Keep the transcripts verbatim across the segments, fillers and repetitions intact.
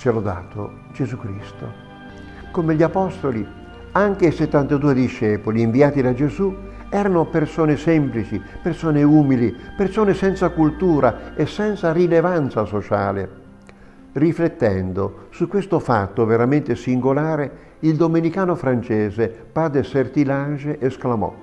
sia lodato Gesù Cristo. Come gli apostoli, anche i settantadue discepoli inviati da Gesù erano persone semplici, persone umili, persone senza cultura e senza rilevanza sociale. Riflettendo su questo fatto veramente singolare, il domenicano francese Padre Sertillanges esclamò: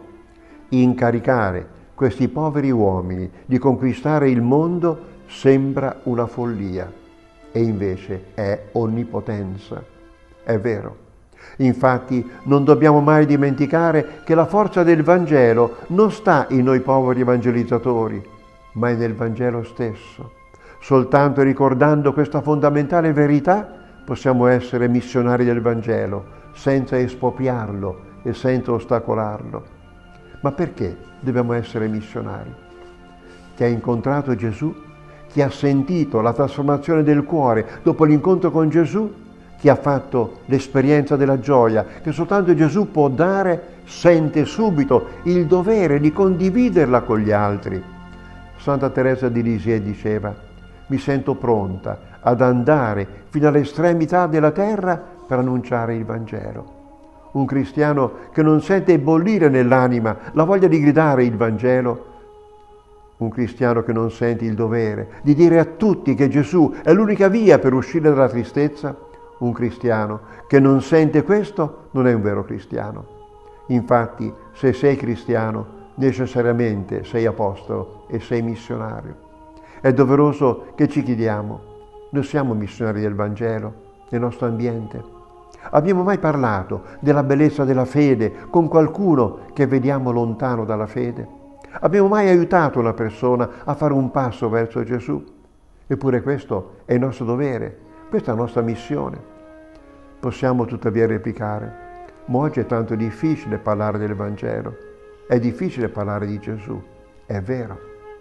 incaricare questi poveri uomini di conquistare il mondo sembra una follia, e invece è onnipotenza. È vero. Infatti non dobbiamo mai dimenticare che la forza del Vangelo non sta in noi poveri evangelizzatori, ma è nel Vangelo stesso. Soltanto ricordando questa fondamentale verità possiamo essere missionari del Vangelo, senza espropriarlo e senza ostacolarlo. Ma perché dobbiamo essere missionari? Chi ha incontrato Gesù, chi ha sentito la trasformazione del cuore dopo l'incontro con Gesù, chi ha fatto l'esperienza della gioia che soltanto Gesù può dare, sente subito il dovere di condividerla con gli altri. Santa Teresa di Lisieux diceva: mi sento pronta ad andare fino all'estremità della terra per annunciare il Vangelo. Un cristiano che non sente bollire nell'anima la voglia di gridare il Vangelo, un cristiano che non sente il dovere di dire a tutti che Gesù è l'unica via per uscire dalla tristezza, un cristiano che non sente questo non è un vero cristiano. Infatti, se sei cristiano, necessariamente sei apostolo e sei missionario. È doveroso che ci chiediamo: noi siamo missionari del Vangelo nel nostro ambiente? Abbiamo mai parlato della bellezza della fede con qualcuno che vediamo lontano dalla fede? Abbiamo mai aiutato una persona a fare un passo verso Gesù? Eppure questo è il nostro dovere, questa è la nostra missione. Possiamo tuttavia replicare: ma oggi è tanto difficile parlare del Vangelo, è difficile parlare di Gesù, è vero.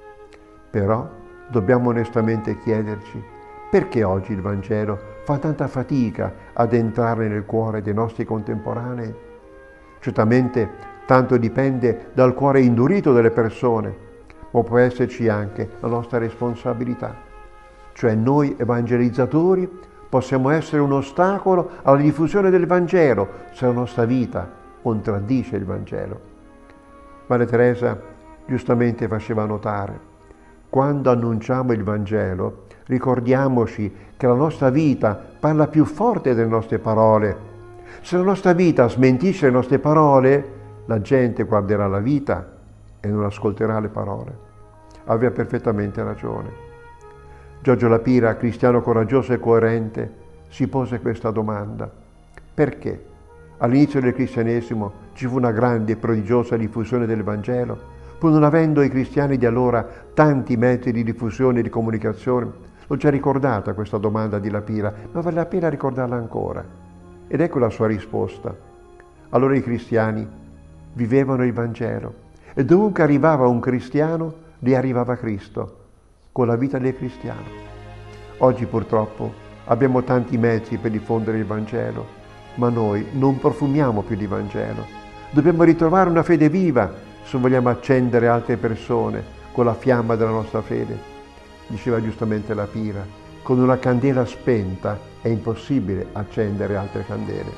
Però dobbiamo onestamente chiederci: perché oggi il Vangelo fa tanta fatica ad entrare nel cuore dei nostri contemporanei? Certamente tanto dipende dal cuore indurito delle persone, ma può esserci anche la nostra responsabilità. Cioè noi evangelizzatori possiamo essere un ostacolo alla diffusione del Vangelo se la nostra vita contraddice il Vangelo. Maria Teresa giustamente faceva notare: quando annunciamo il Vangelo, ricordiamoci che la nostra vita parla più forte delle nostre parole. Se la nostra vita smentisce le nostre parole, la gente guarderà la vita e non ascolterà le parole. Aveva perfettamente ragione. Giorgio La Pira, cristiano coraggioso e coerente, si pose questa domanda: perché all'inizio del cristianesimo ci fu una grande e prodigiosa diffusione del Vangelo, pur non avendo i cristiani di allora tanti mezzi di diffusione e di comunicazione? L'ho già ricordata questa domanda di La Pira, ma vale la pena ricordarla ancora. Ed ecco la sua risposta: allora i cristiani vivevano il Vangelo e dovunque arrivava un cristiano, lì arrivava Cristo, con la vita del cristiano. Oggi purtroppo abbiamo tanti mezzi per diffondere il Vangelo, ma noi non profumiamo più di Vangelo. Dobbiamo ritrovare una fede viva se vogliamo accendere altre persone con la fiamma della nostra fede. Diceva giustamente La Pira: con una candela spenta è impossibile accendere altre candele.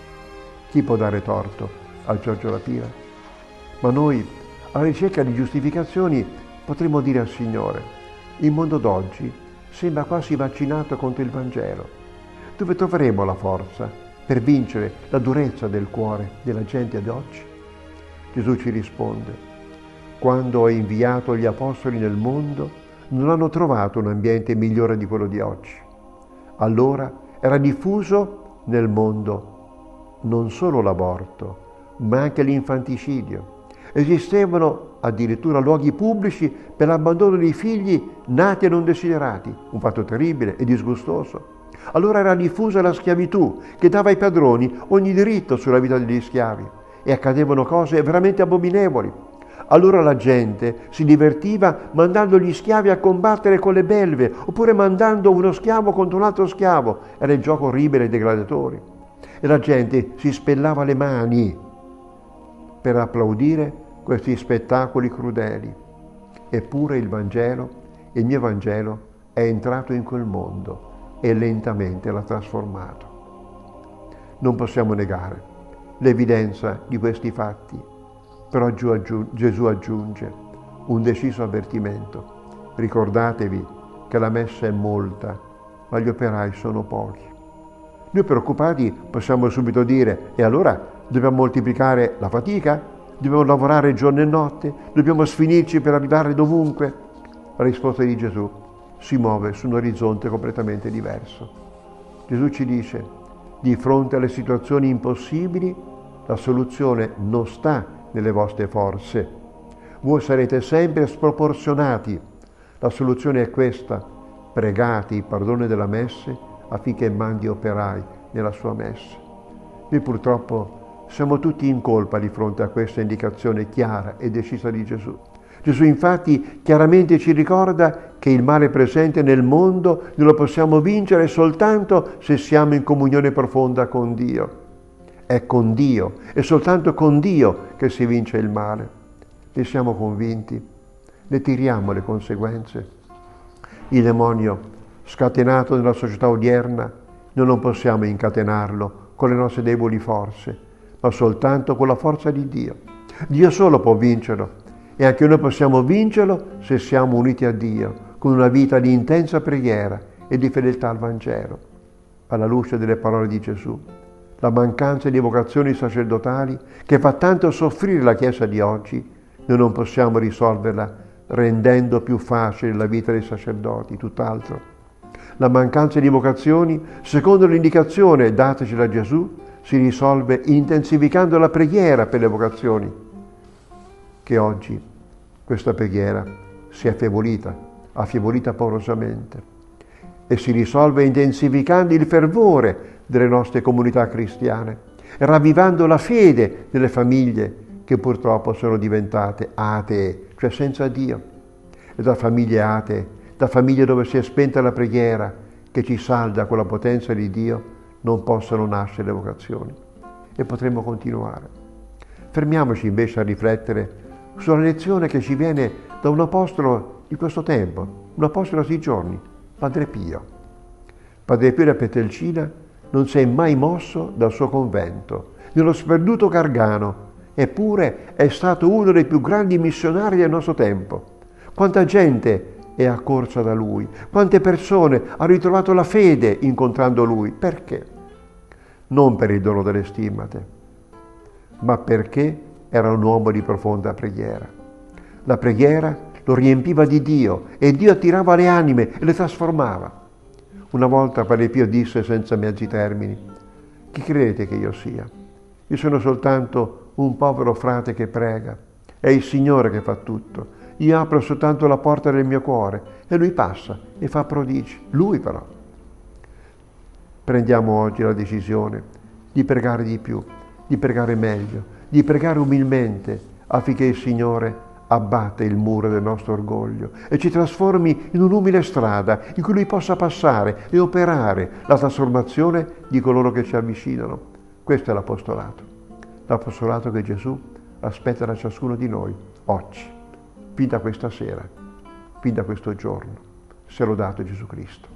Chi può dare torto a Giorgio La Pira? Ma noi, alla ricerca di giustificazioni, potremmo dire al Signore: il mondo d'oggi sembra quasi vaccinato contro il Vangelo. Dove troveremo la forza per vincere la durezza del cuore della gente di oggi? Gesù ci risponde: quando ho inviato gli apostoli nel mondo, non hanno trovato un ambiente migliore di quello di oggi. Allora era diffuso nel mondo non solo l'aborto, ma anche l'infanticidio. Esistevano addirittura luoghi pubblici per l'abbandono dei figli nati e non desiderati, un fatto terribile e disgustoso. Allora era diffusa la schiavitù, che dava ai padroni ogni diritto sulla vita degli schiavi, e accadevano cose veramente abominevoli. Allora la gente si divertiva mandando gli schiavi a combattere con le belve, oppure mandando uno schiavo contro un altro schiavo. Era il gioco orribile dei gladiatori. E la gente si spellava le mani per applaudire questi spettacoli crudeli. Eppure il Vangelo, il mio Vangelo, è entrato in quel mondo, e lentamente l'ha trasformato. Non possiamo negare l'evidenza di questi fatti, però Gesù aggiunge un deciso avvertimento. Ricordatevi che la messa è molta, ma gli operai sono pochi. Noi preoccupati possiamo subito dire: e allora dobbiamo moltiplicare la fatica? Dobbiamo lavorare giorno e notte? Dobbiamo sfinirci per arrivare dovunque? La risposta di Gesù si muove su un orizzonte completamente diverso. Gesù ci dice: di fronte alle situazioni impossibili, la soluzione non sta nelle vostre forze. Voi sarete sempre sproporzionati. La soluzione è questa: pregate il perdone della messe affinché mandi operai nella sua messa. Noi purtroppo siamo tutti in colpa di fronte a questa indicazione chiara e decisa di Gesù. Gesù infatti chiaramente ci ricorda che il male presente nel mondo non lo possiamo vincere soltanto se siamo in comunione profonda con Dio. È con Dio, è soltanto con Dio che si vince il male. Ne siamo convinti? Ne tiriamo le conseguenze? Il demonio scatenato nella società odierna, noi non possiamo incatenarlo con le nostre deboli forze, ma soltanto con la forza di Dio. Dio solo può vincerlo e anche noi possiamo vincerlo se siamo uniti a Dio, con una vita di intensa preghiera e di fedeltà al Vangelo. Alla luce delle parole di Gesù, la mancanza di vocazioni sacerdotali che fa tanto soffrire la Chiesa di oggi, noi non possiamo risolverla rendendo più facile la vita dei sacerdoti, tutt'altro. La mancanza di vocazioni, secondo l'indicazione dataci da Gesù, si risolve intensificando la preghiera per le vocazioni, che oggi questa preghiera si è affievolita, affievolita paurosamente, e si risolve intensificando il fervore delle nostre comunità cristiane, ravvivando la fede delle famiglie che purtroppo sono diventate atee, cioè senza Dio. E da famiglie atee, da famiglie dove si è spenta la preghiera che ci salda con la potenza di Dio, non possono nascere le vocazioni. E potremmo continuare. Fermiamoci invece a riflettere sulla lezione che ci viene da un apostolo di questo tempo, un apostolo di giorni, Padre Pio. Padre Pio da Petelcina non si è mai mosso dal suo convento, nello sperduto Gargano, eppure è stato uno dei più grandi missionari del nostro tempo. Quanta gente è accorsa da lui, quante persone hanno ritrovato la fede incontrando lui. Perché? Non per il dono delle stimmate, ma perché era un uomo di profonda preghiera. La preghiera lo riempiva di Dio e Dio attirava le anime e le trasformava. Una volta Padre Pio disse senza mezzi termini: chi credete che io sia? Io sono soltanto un povero frate che prega. È il Signore che fa tutto. Io apro soltanto la porta del mio cuore e Lui passa e fa prodigi. Lui però. Prendiamo oggi la decisione di pregare di più, di pregare meglio, di pregare umilmente affinché il Signore abbatta il muro del nostro orgoglio e ci trasformi in un'umile strada in cui Lui possa passare e operare la trasformazione di coloro che ci avvicinano. Questo è l'apostolato, l'apostolato che Gesù aspetta da ciascuno di noi oggi, fin da questa sera, fin da questo giorno. Sia lodato Gesù Cristo.